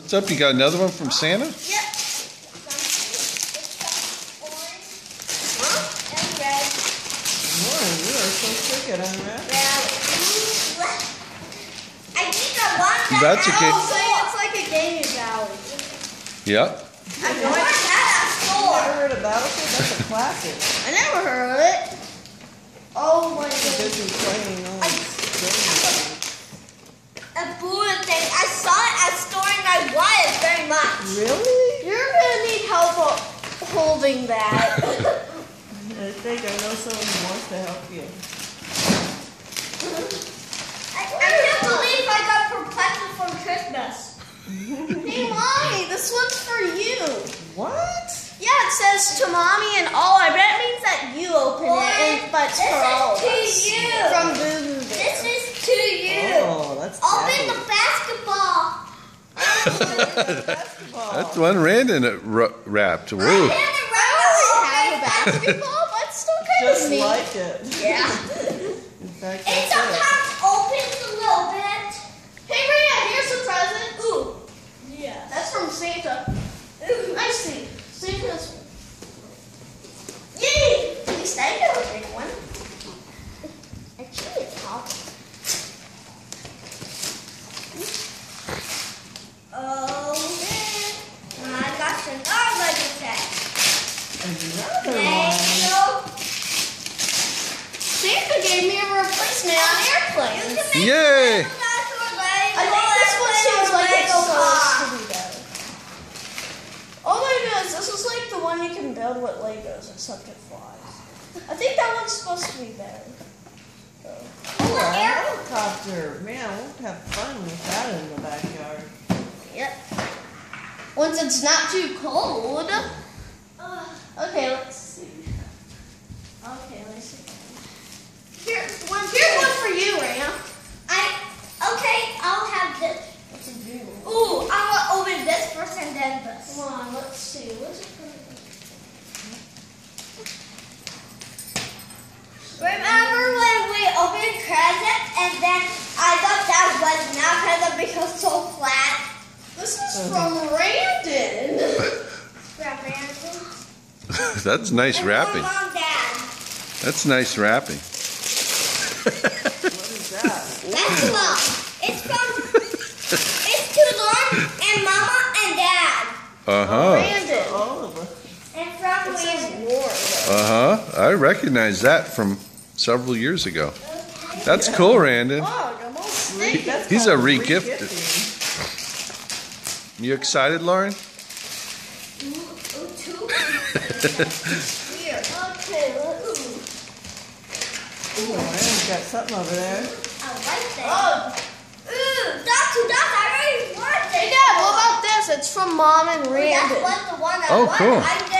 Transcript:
What's up? You got another one from Santa? Yep. And red. Lauren, you are so quick at unwrapping. I think I want that. That's a game. It's like a gaming valley. Yep. I know I had that store. Never heard of Battlefield? That's a classic. I never heard of it. Oh my goodness. Busy playing all these A Buddha thing. I saw it at a store and I wanted it very much. Really? You're gonna need help holding that. I think I know someone who wants to help you. I can't believe I got perplexed for Christmas. Hey, Mommy, this one's for you. What? Yeah, it says to Mommy and all. I bet it means that you open it, but it's for all of us. This is to you. From Boo Boo Bear. This is to you. Oh, that's Open savvy. the basketball. Basketball. That's one Randon wrapped. Whoa. I don't have a basketball, but it's still kind Just of neat. like it. Yeah. In fact, It that's it. sometimes opens a little bit. Hey, Rhea, here's a present. Ooh, Yeah. that's from Santa. Ooh, I see. Santa's. Yay! At least I got a big one. Actually, it's hot. Oh, man. I got another Lego set. Another Thank one. you. Santa gave me a replacement on airplanes. Yay! I think this one seems like it's supposed to be better. Oh my goodness, this is like the one you can build with Legos, except it flies. I think that one's supposed to be better. Oh, a helicopter. Man, we'll have fun with that in the backyard. Yep. Once it's not too cold. Okay, let's see. Okay, let me see. Here's one for you, Rhea. Okay, I'll have this. What's a green one? Ooh, I'm gonna open this first and then this. Come on, let's see. What's it gonna be? Remember when we opened presents and then I thought that was not present because it's so flat? This is from Randon. Yeah, Brandon. That's nice And wrapping. from Mom, Dad. That's nice wrapping. What is that? Basketball. It's to Lauren and Mama and Dad. Uh-huh. Randon. All of us. And from This is Landon. war. Uh-huh. I recognize that from several years ago. That's cool, Randon. Oh, I'm all sticky. That's He's called a re-gifted. re-gifting. You excited, Lauren? Two. Here. Okay, let's see. Ooh, Rand's got something over there. I like that. Oh, Ooh, dots. I already want hey it. Dad, what about this? It's from Mom and That Randon. was the one I Oh, wanted. cool. I